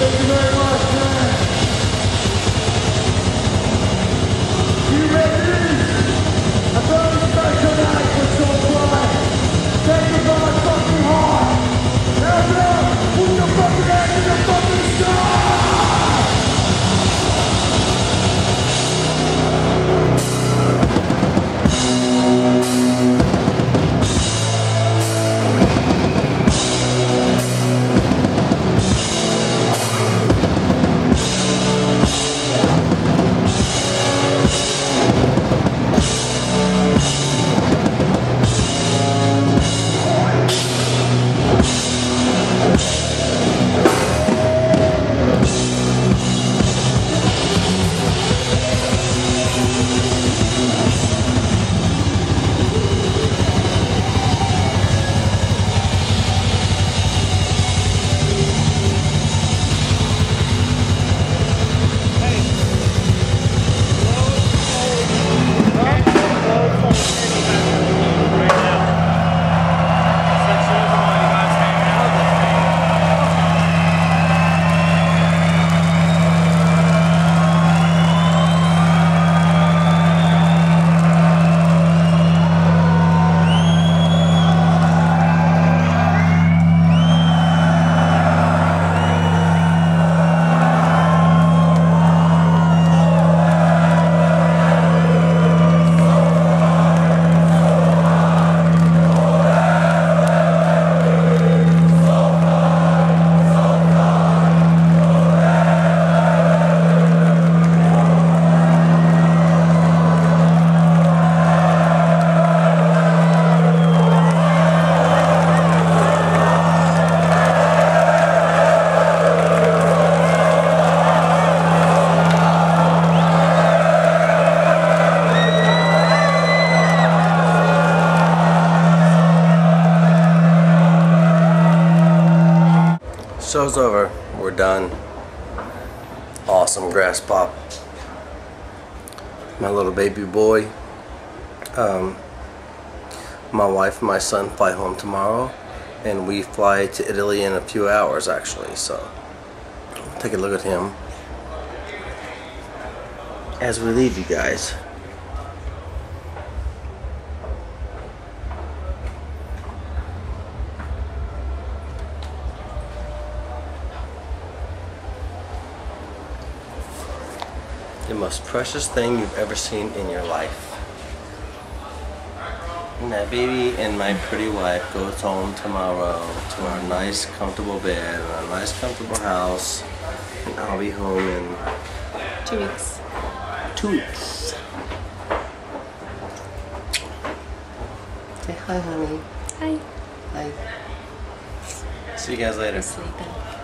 Thank you very much, man. You ready? A very special night for Soulfly. Thank you for my fucking heart. Hands up! Put your fucking hands in the fucking sky! Show's over. We're done. Awesome Graspop. My little baby boy. My wife and my son fly home tomorrow, and we fly to Italy in a few hours actually, so take a look at him as we leave you guys. The most precious thing you've ever seen in your life. My baby and my pretty wife goes home tomorrow to our nice comfortable bed and our nice comfortable house, and I'll be home in 2 weeks. 2 weeks. Say hi, honey. Hi. Hi. See you guys later. Sleeping.